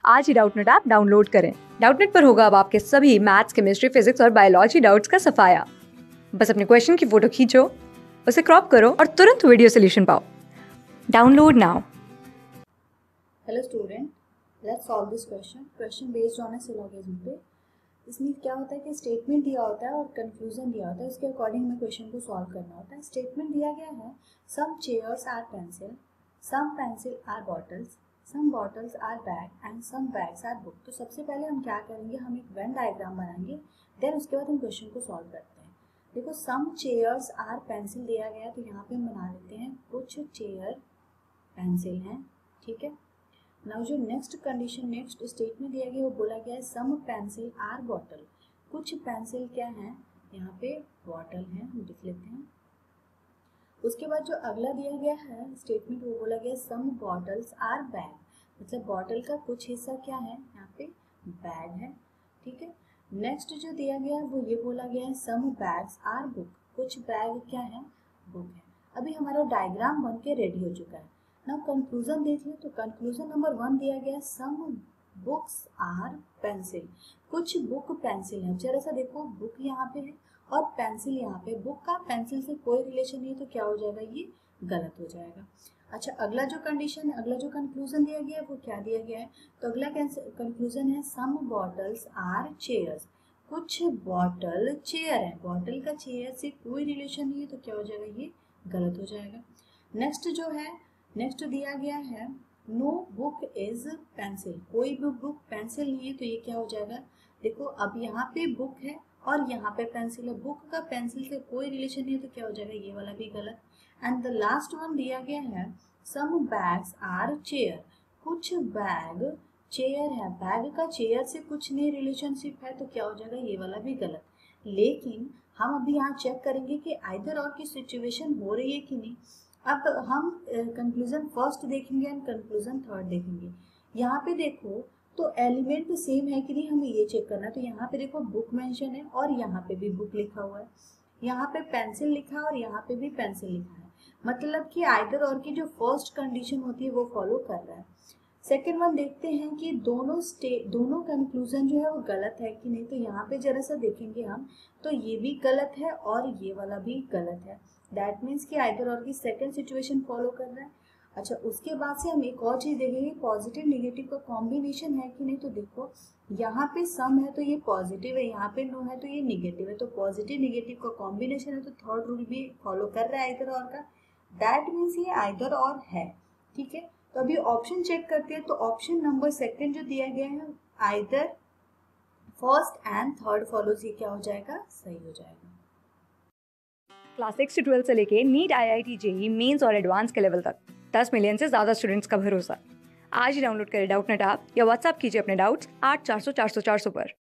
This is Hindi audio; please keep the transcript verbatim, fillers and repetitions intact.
आज ही डाउटनट ऐप डाउनलोड करें। डाउटनट पर होगा अब आपके सभी मैथ्स, केमिस्ट्री, फिजिक्स और बायोलॉजी डाउट्स का सफाया। बस अपने क्वेश्चन की फोटो खींचो, उसे क्रॉप करो और तुरंत वीडियो सोल्यूशन पाओ। Download now. Hello student, let's solve this question question based on a syllogism पे। इसमें क्या होता है कि स्टेटमेंट दिया होता है और कंक्लूजन दिया होता है, उसके अकॉर्डिंग में क्वेश्चन को सॉल्व करना होता है। स्टेटमेंट दिया गया है some chairs are pencil, some pencil are bottles, some bottles are bag and some bags are book. तो सबसे पहले हम क्या करेंगे, हम एक वेन डायग्राम बनाएंगे, देन उसके बाद हम क्वेश्चन को सॉल्व करते हैं। देखो, सम चेयर्स आर पेंसिल दिया गया, तो यहाँ पे हम बना लेते हैं कुछ चेयर पेंसिल हैं, ठीक है। नाउ जो नेक्स्ट कंडीशन, नेक्स्ट स्टेटमेंट दिया गया वो बोला गया है सम पेंसिल आर बॉटल। कुछ पेंसिल क्या है, यहाँ पे बॉटल है, हम लिख लेते हैं। उसके बाद जो अगला दिया गया है स्टेटमेंट वो बोला गया सम बॉटल्स आर बैग, मतलब बॉटल का कुछ हिस्सा क्या है, यहाँ पे बैग है, ठीक है। नेक्स्ट जो दिया गया वो ये बोला गया है सम बैग्स आर बुक, कुछ बैग क्या है, बुक है। अभी हमारा डायग्राम बन के रेडी हो चुका है। नाउ कंक्लूजन देख लें, तो कंक्लूजन नंबर वन दिया गया सम बुक्स आर पेंसिल, कुछ बुक पेंसिल है। जरा सा देखो, बुक यहाँ पे है और पेंसिल यहाँ पे, बुक का पेंसिल से कोई रिलेशन नहीं है, तो क्या हो जाएगा, ये गलत हो जाएगा। अच्छा, अगला जो कंडीशन है, अगला जो कंक्लूजन दिया गया है वो क्या दिया गया है, तो अगला कंक्लूजन है सम बॉटल्स आर चेयर्स, कुछ बॉटल चेयर है। बॉटल का चेयर से कोई रिलेशन नहीं है, तो क्या हो जाएगा, ये गलत हो जाएगा। नेक्स्ट जो है, नेक्स्ट दिया गया है नो बुक इज पेंसिल, कोई भी बुक पेंसिल नहीं है, तो ये क्या हो जाएगा, देखो अब यहाँ पे बुक है और यहाँ पे पेंसिल है, बुक का पेंसिल से कोई रिलेशन नहीं है, तो क्या हो जाएगा, ये वाला भी गलत। एंड द लास्ट वन दिया गया है सम बैग्स आर चेयर, कुछ बैग चेयर है, बैग का चेयर से कुछ नहीं रिलेशनशिप है, तो क्या हो जाएगा, ये वाला भी गलत। लेकिन हम अभी यहाँ चेक करेंगे कि आइदर और की सिचुएशन हो रही है कि नहीं। अब हम कंक्लूजन फर्स्ट देखेंगे एंड कंक्लूजन थर्ड देखेंगे। यहाँ पे देखो तो एलिमेंट सेम है कि नहीं, हमें ये चेक करना है। तो यहाँ पे देखो बुक मेंशन है और यहाँ पे भी बुक लिखा हुआ है, यहाँ पे पेंसिल लिखा है और यहाँ पे भी पेंसिल लिखा है, मतलब कि आइदर और की जो फर्स्ट कंडीशन होती है वो फॉलो कर रहा है। सेकेंड वन देखते हैं कि दोनों स्टे दोनों कंक्लूजन जो है वो गलत है कि नहीं। तो यहाँ पे जरा सा देखेंगे हम, तो ये भी गलत है और ये वाला भी गलत है। दैट मीन्स कि आइदर और की सेकंड सिचुएशन फॉलो कर रहा है। अच्छा, उसके बाद से हम एक और चीज़ देखेंगे, पॉजिटिव निगेटिव का कॉम्बिनेशन है कि नहीं। तो देखो यहाँ पे सम है तो ये पॉजिटिव है, यहाँ पे नो है तो ये निगेटिव है, तो पॉजिटिव निगेटिव का कॉम्बिनेशन है, तो थर्ड रूल भी फॉलो कर रहा है आइदर और का। दैट मीन्स ये आइदर और है, ठीक है। तो अभी ऑप्शन चेक करते हैं, तो ऑप्शन नंबर सेकेंड जो दिया गया है either first and third follows, ये क्या हो जाएगा, सही हो जाएगा। क्लास सिक्स से ट्वेल्थ से लेके NEET, I I T, JEE mains और एडवांस के लेवल तक दस मिलियन से ज्यादा स्टूडेंट्स का भरोसा। आज ही डाउनलोड करें डाउटनट ऐप या व्हाट्सएप कीजिए अपने डाउट्स आठ चार सौ चार सौ चार सौ पर।